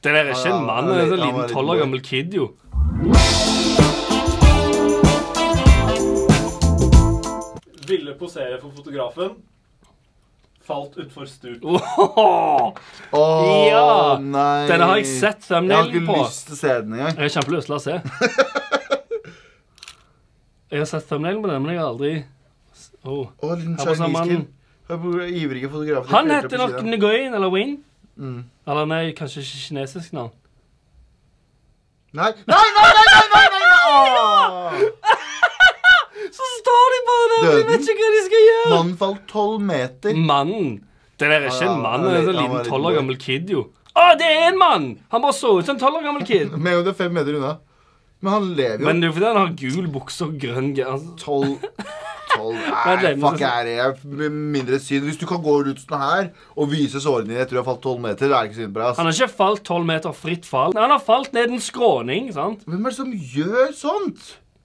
Det der ikke en mann, det en liten 12 år gammel kid, jo. Ville posere for fotografen. Falt utfor stup. Ja! Nei. Denne har jeg sett thumbnailen på. Jeg har ikke lyst til å se den engang. Jeg har kjempelyst, la oss se. Jeg har sett thumbnailen på den, men jeg har aldri... liten Chinese-kid. Hør på ivrige fotografer. Han heter nok Nguyen, eller Win. Eller nei, kanskje ikke kinesisk navn. Nei! Så står de bare der, de vet ikke hva de skal gjøre. Mannen falt 12 meter. Mannen. Det der ikke en mann, det en liten 12 år gammel kid, jo. Det en mann! Han bare så ut som en 12 år gammel kid. Men jo, det 5 meter unna. Men han lever jo. Men det er jo fordi han har gul bukse og grønn... 12... Nei, fuck er det. Mindre synd. Hvis du kan gå ut sånn her og vise sårene dine etter du har falt 12 meter, det er ikke synd på deg, ass. Han har ikke falt 12 meter fritt fall. Han har falt ned en skråning, sant? Hvem er det som gjør sånt?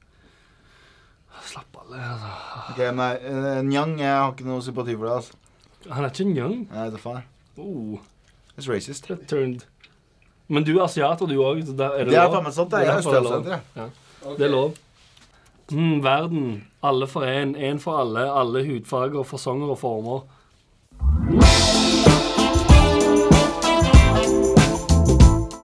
Slapp alle, altså. Ok, nei, Nyang, jeg har ikke noe sympati for det, altså. Han er ikke Nyang. Nei, det er faen. It's racist. Men du er asiater, du også. Det er faen meg sant, det er østøsenter, ja. Det er lov. Verden. Alle for en for alle hudfarger, fasonger og former.